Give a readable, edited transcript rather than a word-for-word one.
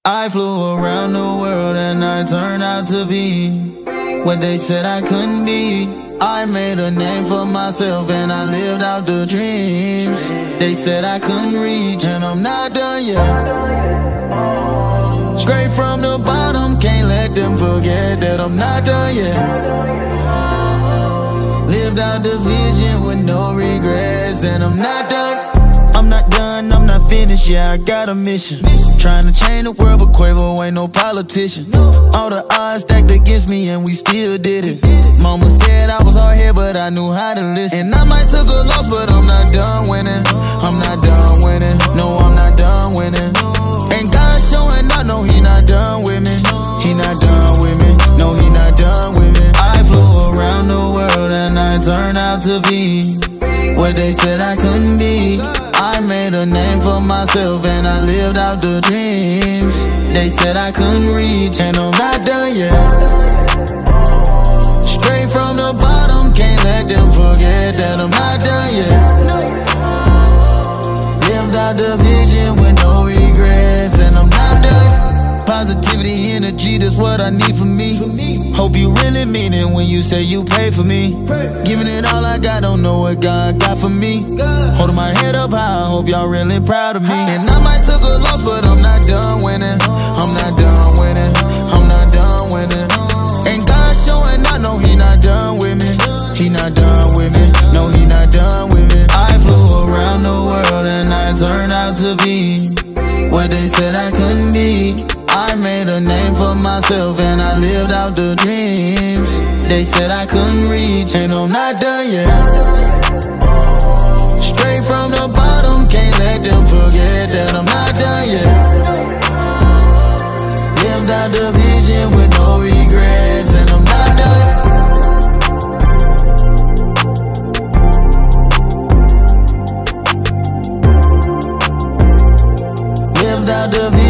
I flew around the world and I turned out to be what they said I couldn't be. I made a name for myself and I lived out the dreams they said I couldn't reach, and I'm not done yet. Straight from the bottom, can't let them forget that I'm not done yet. Lived out the vision with no regrets, and I'm not done. I'm not done, I'm not finished, yeah, I got a mission. Trying to change the world, but Quavo ain't no politician. All the odds stacked against me and we still did it. Mama said I was hard headed, but I knew how to listen. And I might took a loss, but I'm not done winning. I'm not done winning, no, I'm not done winning. And God showing I know he not done with me. He not done with me, no, he not done with me. I flew around the world and I turned out to be what they said I couldn't be. I made a name for myself and I lived out the dreams they said I couldn't reach, and I'm not done yet. Straight from the bottom, can't let them forget that I'm not done yet. Lived out the vision with no regrets, and I'm not done. Positivity, energy, that's what I need for me. Hope you really mean it when you say you pray for me. Giving it all I got, don't know what God got for me. Holding my head up high, I hope y'all really proud of me. And I might took a loss, but I'm not done winning. I'm not done winning, I'm not done winning. And God showing I know he not done with me. He not done with me, no, he not done with me. I flew around the world and I turned out to be what they said I couldn't be. I made a name for myself and I lived out the dreams they said I couldn't reach, and I'm not done yet. Straight from the bottom, can't let them forget that I'm not done yet. Lived out the vision with no regrets, and I'm not done. Lived out the vision.